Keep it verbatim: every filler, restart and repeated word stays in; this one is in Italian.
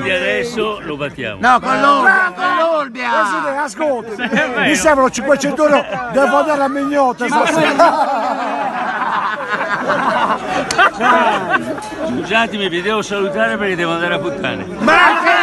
Quindi adesso lo battiamo. No, con l'Olbia, con l'Olbia! Presidente, ascolta, mi servono cinquecento euro, devo andare a Mignotta. Scusatemi, vi devo salutare perché devo andare a puttane. Ma